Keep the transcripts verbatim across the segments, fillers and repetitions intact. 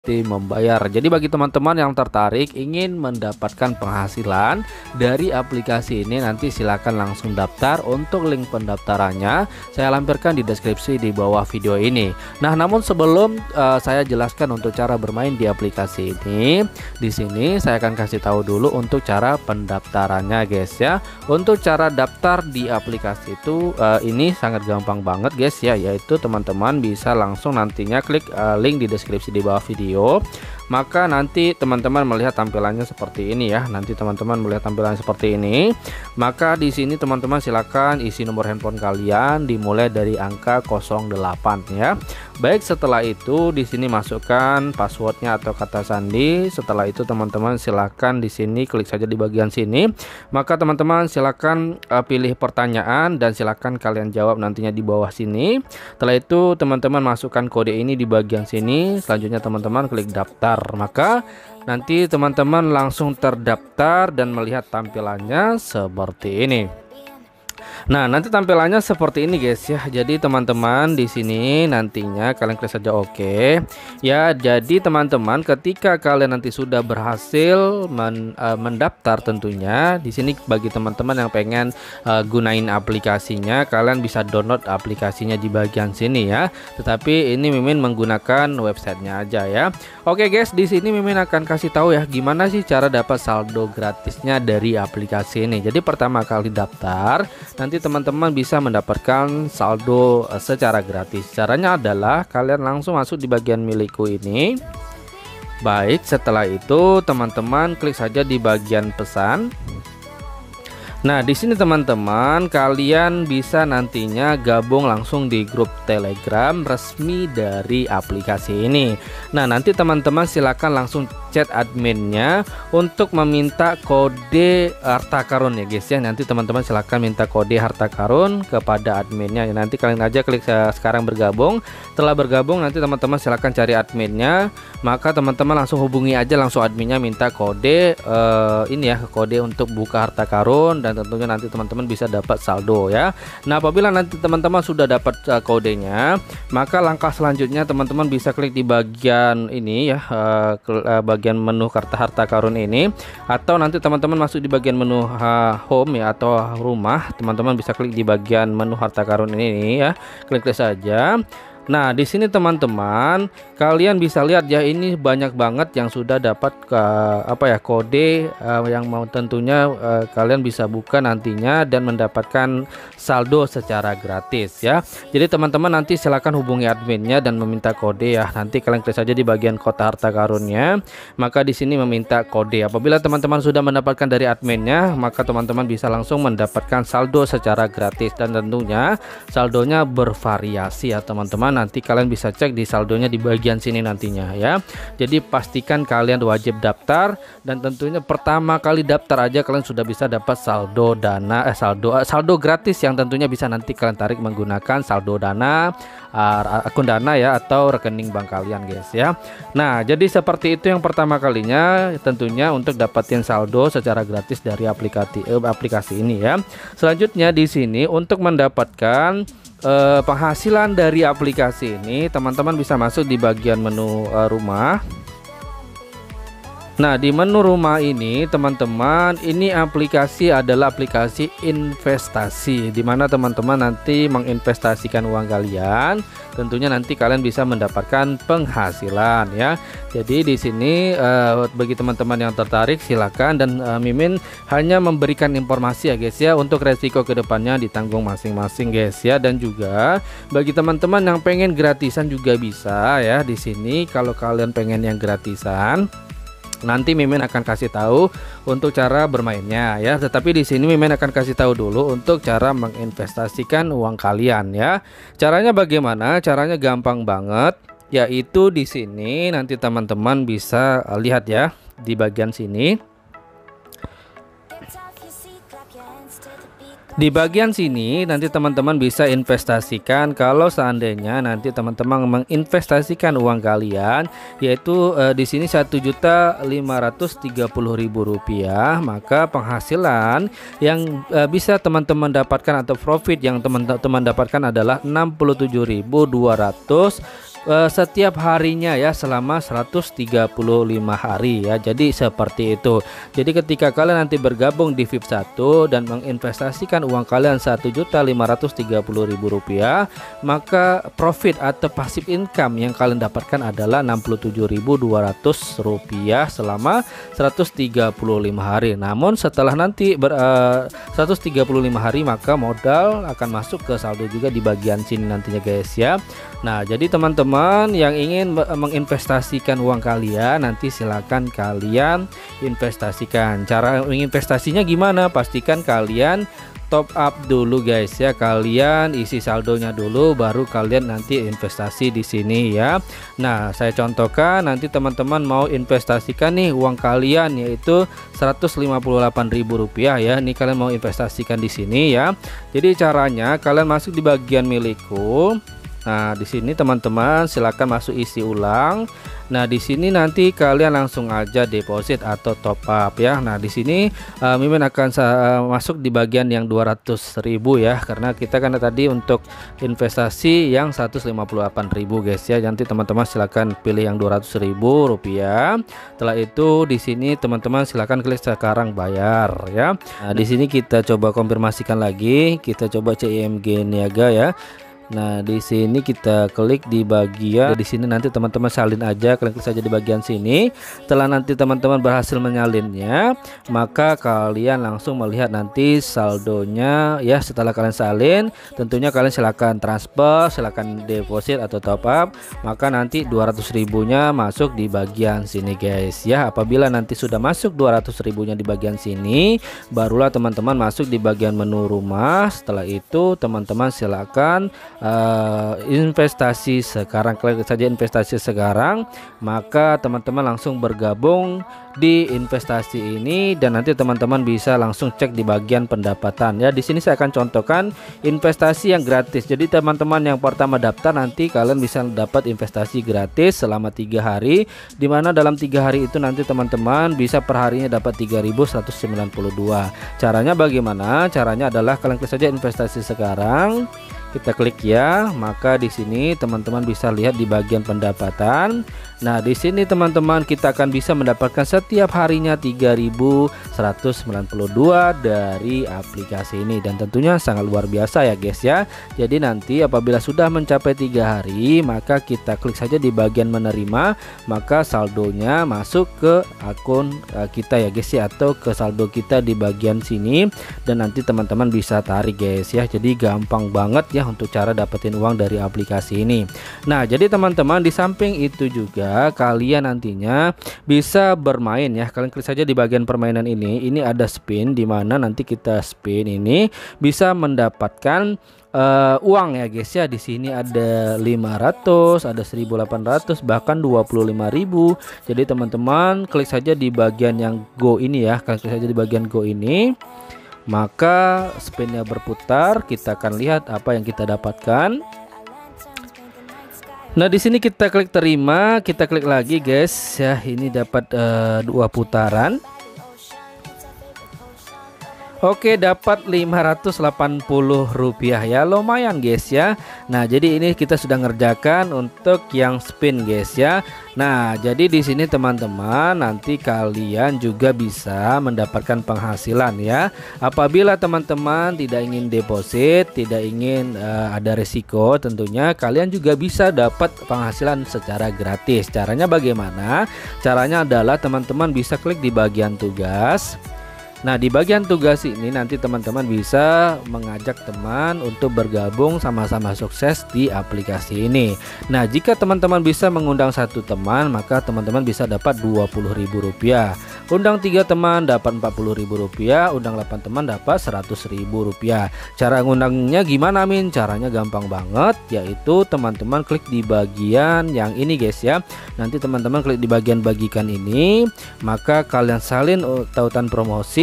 membayar. Jadi bagi teman-teman yang tertarik ingin mendapatkan penghasilan dari aplikasi ini, nanti silakan langsung daftar. Untuk link pendaftarannya saya lampirkan di deskripsi di bawah video ini. Nah, namun sebelum uh, saya jelaskan untuk cara bermain di aplikasi ini, di sini saya akan kasih tahu dulu untuk cara pendaftarannya, guys ya. Untuk cara daftar di aplikasi itu uh, ini sangat gampang banget, guys ya, yaitu teman-teman bisa langsung nantinya klik uh, link di deskripsi di bawah video. Maka nanti teman-teman melihat tampilannya seperti ini ya. Nanti teman-teman melihat tampilan seperti ini. Maka di sini teman-teman silakan isi nomor handphone kalian dimulai dari angka nol delapan ya. Baik, setelah itu di sini masukkan passwordnya atau kata sandi. Setelah itu teman-teman silakan di sini klik saja di bagian sini. Maka teman-teman silakan uh, pilih pertanyaan dan silakan kalian jawab nantinya di bawah sini. Setelah itu teman-teman masukkan kode ini di bagian sini. Selanjutnya teman-teman klik daftar. Maka nanti teman-teman langsung terdaftar dan melihat tampilannya seperti ini. Nah, nanti tampilannya seperti ini, guys ya. Jadi teman-teman di sini nantinya kalian klik saja oke. Ya, jadi teman-teman ketika kalian nanti sudah berhasil men, uh, mendaftar, tentunya di sini bagi teman-teman yang pengen uh, gunain aplikasinya, kalian bisa download aplikasinya di bagian sini ya. Tetapi ini Mimin menggunakan websitenya aja ya. Oke, guys, di sini Mimin akan kasih tahu ya gimana sih cara dapat saldo gratisnya dari aplikasi ini. Jadi pertama kali daftar, nanti teman-teman bisa mendapatkan saldo secara gratis. Caranya adalah kalian langsung masuk di bagian milikku ini. Baik, setelah itu teman-teman klik saja di bagian pesan. Nah, di sini teman-teman kalian bisa nantinya gabung langsung di grup Telegram resmi dari aplikasi ini. Nah, nanti teman-teman silakan langsung chat adminnya untuk meminta kode harta karun ya, guys ya. Nanti teman-teman silakan minta kode harta karun kepada adminnya. Nanti kalian aja klik sekarang bergabung. Setelah bergabung nanti teman-teman silakan cari adminnya. Maka teman-teman langsung hubungi aja langsung adminnya, minta kode uh, ini ya, kode untuk buka harta karun, dan tentunya nanti teman-teman bisa dapat saldo ya. Nah, apabila nanti teman-teman sudah dapat uh, kodenya, maka langkah selanjutnya teman-teman bisa klik di bagian ini ya, uh, ke, uh, bagian menu kartu harta karun ini, atau nanti teman-teman masuk di bagian menu uh, home ya atau rumah, teman-teman bisa klik di bagian menu harta karun ini ya, klik-klik saja. Nah, di sini teman-teman kalian bisa lihat ya, ini banyak banget yang sudah dapat ke apa ya, kode uh, yang mau tentunya uh, kalian bisa buka nantinya dan mendapatkan saldo secara gratis ya. Jadi teman-teman nanti silakan hubungi adminnya dan meminta kode ya. Nanti kalian klik saja di bagian kotak harta karunnya. Maka di sini meminta kode. Apabila teman-teman sudah mendapatkan dari adminnya, maka teman-teman bisa langsung mendapatkan saldo secara gratis, dan tentunya saldonya bervariasi ya teman-teman. Nanti kalian bisa cek di saldonya di bagian sini nantinya ya. Jadi pastikan kalian wajib daftar, dan tentunya pertama kali daftar aja kalian sudah bisa dapat saldo dana eh saldo eh, saldo gratis yang tentunya bisa nanti kalian tarik menggunakan saldo dana, uh, akun dana ya, atau rekening bank kalian, guys ya. Nah, jadi seperti itu yang pertama kalinya tentunya untuk dapatin saldo secara gratis dari aplikasi eh, aplikasi ini ya. Selanjutnya di sini untuk mendapatkan Uh, penghasilan dari aplikasi ini, teman-teman bisa masuk di bagian menu uh, rumah. Nah, di menu rumah ini teman-teman, ini aplikasi adalah aplikasi investasi, dimana teman-teman nanti menginvestasikan uang kalian. Tentunya nanti kalian bisa mendapatkan penghasilan ya. Jadi di sini uh, bagi teman-teman yang tertarik silakan, dan uh, Mimin hanya memberikan informasi ya, guys ya. Untuk resiko kedepannya ditanggung masing-masing, guys ya. Dan juga bagi teman-teman yang pengen gratisan juga bisa ya. Di sini kalau kalian pengen yang gratisan, nanti Mimin akan kasih tahu untuk cara bermainnya ya. Tetapi di sini Mimin akan kasih tahu dulu untuk cara menginvestasikan uang kalian ya. Caranya bagaimana? Caranya gampang banget, yaitu di sini nanti teman-teman bisa lihat ya di bagian sini. Di bagian sini nanti teman-teman bisa investasikan. Kalau seandainya nanti teman-teman menginvestasikan uang kalian, yaitu eh, di sini satu juta lima ratus tiga puluh ribu rupiah, maka penghasilan yang eh, bisa teman-teman dapatkan atau profit yang teman-teman dapatkan adalah enam puluh tujuh ribu dua ratus uh, setiap harinya ya selama seratus tiga puluh lima hari ya. Jadi seperti itu. Jadi ketika kalian nanti bergabung di V I P satu dan menginvestasikan uang kalian satu juta lima ratus tiga puluh ribu rupiah, maka profit atau passive income yang kalian dapatkan adalah enam puluh tujuh ribu dua ratus rupiah selama seratus tiga puluh lima hari. Namun setelah nanti ber, uh, seratus tiga puluh lima hari maka modal akan masuk ke saldo juga di bagian sini nantinya guys ya. Nah, jadi teman-teman yang ingin menginvestasikan uang kalian, nanti silakan kalian investasikan. Cara menginvestasinya gimana? Pastikan kalian top up dulu guys ya. Kalian isi saldonya dulu baru kalian nanti investasi di sini ya. Nah, saya contohkan nanti teman-teman mau investasikan nih uang kalian yaitu seratus lima puluh delapan ribu rupiah ya. Ini kalian mau investasikan di sini ya. Jadi caranya kalian masuk di bagian milikku. Nah, di sini teman-teman silakan masuk isi ulang. Nah, di sini nanti kalian langsung aja deposit atau top up ya. Nah, di sini uh, Mimin akan uh, masuk di bagian yang dua ratus ribu ya, karena kita kan tadi untuk investasi yang seratus lima puluh delapan ribu guys ya. Nanti teman-teman silakan pilih yang dua ratus ribu rupiah. Setelah itu di sini teman-teman silakan klik sekarang bayar ya. Nah, di sini kita coba konfirmasikan lagi. Kita coba C I M G Niaga ya. Nah, di sini kita klik di bagian di sini nanti teman-teman salin aja, klik saja di bagian sini. Setelah nanti teman-teman berhasil menyalinnya, maka kalian langsung melihat nanti saldonya ya. Setelah kalian salin, tentunya kalian silakan transfer, silakan deposit atau top up, maka nanti dua ratus ribunya masuk di bagian sini guys ya. Apabila nanti sudah masuk dua ratus ribunya di bagian sini, barulah teman-teman masuk di bagian menu rumah. Setelah itu teman-teman silakan Uh, investasi sekarang, klik saja investasi sekarang, maka teman-teman langsung bergabung di investasi ini dan nanti teman-teman bisa langsung cek di bagian pendapatan ya. Di sini saya akan contohkan investasi yang gratis. Jadi teman-teman yang pertama daftar nanti kalian bisa dapat investasi gratis selama tiga hari, dimana dalam tiga hari itu nanti teman-teman bisa per harinya dapat tiga ribu seratus sembilan puluh dua. Caranya bagaimana? Caranya adalah kalian klik saja investasi sekarang. Kita klik ya, maka di sini teman-teman bisa lihat di bagian pendapatan. Nah, di sini teman-teman kita akan bisa mendapatkan setiap harinya tiga ribu seratus sembilan puluh dua dari aplikasi ini dan tentunya sangat luar biasa ya guys ya. Jadi nanti apabila sudah mencapai tiga hari, maka kita klik saja di bagian menerima, maka saldonya masuk ke akun uh, kita ya guys ya, atau ke saldo kita di bagian sini dan nanti teman-teman bisa tarik guys ya. Jadi gampang banget ya untuk cara dapetin uang dari aplikasi ini. Nah, jadi teman-teman di samping itu juga kalian nantinya bisa bermain ya. Kalian klik saja di bagian permainan ini. Ini ada spin, di mana nanti kita spin ini bisa mendapatkan uh, uang ya guys ya. Di sini ada lima ratus, ada seribu delapan ratus, bahkan dua puluh lima ribu. Jadi teman-teman klik saja di bagian yang go ini ya. Klik saja di bagian go ini. Maka spinnya berputar, kita akan lihat apa yang kita dapatkan. Nah, di sini kita klik terima, kita klik lagi guys ya. Ini dapat uh, dua putaran. Oke, dapat lima ratus delapan puluh rupiah ya, lumayan guys ya. Nah, jadi ini kita sudah ngerjakan untuk yang spin guys ya. Nah, jadi di sini teman-teman nanti kalian juga bisa mendapatkan penghasilan ya. Apabila teman-teman tidak ingin deposit, tidak ingin uh, ada resiko, tentunya kalian juga bisa dapat penghasilan secara gratis. Caranya bagaimana? Caranya adalah teman-teman bisa klik di bagian tugas. Nah, di bagian tugas ini nanti teman-teman bisa mengajak teman untuk bergabung sama-sama sukses di aplikasi ini. Nah, jika teman-teman bisa mengundang satu teman, maka teman-teman bisa dapat dua puluh ribu rupiah. Undang tiga teman dapat empat puluh ribu rupiah, undang delapan teman dapat seratus ribu rupiah. Cara ngundangnya gimana Min? Caranya gampang banget, yaitu teman-teman klik di bagian yang ini guys ya. Nanti teman-teman klik di bagian bagikan ini, maka kalian salin tautan promosi.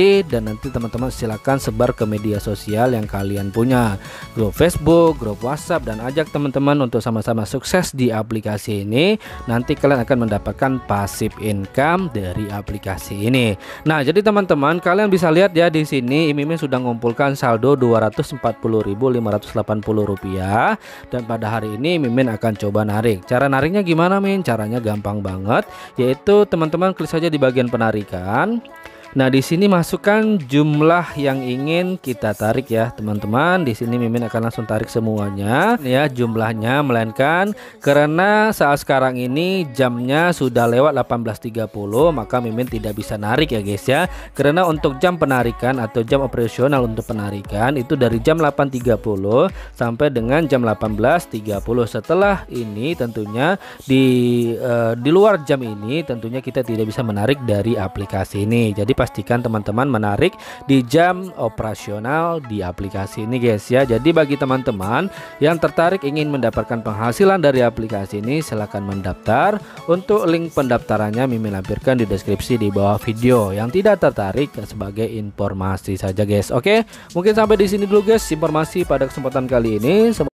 copy dan nanti teman-teman silakan sebar ke media sosial yang kalian punya, grup Facebook, grup WhatsApp, dan ajak teman-teman untuk sama-sama sukses di aplikasi ini. Nanti kalian akan mendapatkan passive income dari aplikasi ini. Nah, jadi teman-teman kalian bisa lihat ya di sini Mimin sudah mengumpulkan saldo dua ratus empat puluh ribu lima ratus delapan puluh rupiah, dan pada hari ini Mimin akan coba narik. Cara nariknya gimana, Min? Caranya gampang banget, yaitu teman-teman klik saja di bagian penarikan. Nah, di sini masukkan jumlah yang ingin kita tarik ya, teman-teman. Di sini Mimin akan langsung tarik semuanya ya jumlahnya, melainkan karena saat sekarang ini jamnya sudah lewat delapan belas tiga puluh, maka Mimin tidak bisa narik ya guys ya. Karena untuk jam penarikan atau jam operasional untuk penarikan itu dari jam delapan tiga puluh sampai dengan jam delapan belas tiga puluh. Setelah ini tentunya di uh, di luar jam ini tentunya kita tidak bisa menarik dari aplikasi ini. Jadi pastikan teman-teman menarik di jam operasional di aplikasi ini guys ya. Jadi bagi teman-teman yang tertarik ingin mendapatkan penghasilan dari aplikasi ini, silahkan mendaftar. Untuk link pendaftarannya Mimin lampirkan di deskripsi di bawah video. Yang tidak tertarik sebagai informasi saja guys. Oke, mungkin sampai di sini dulu guys informasi pada kesempatan kali ini. Semoga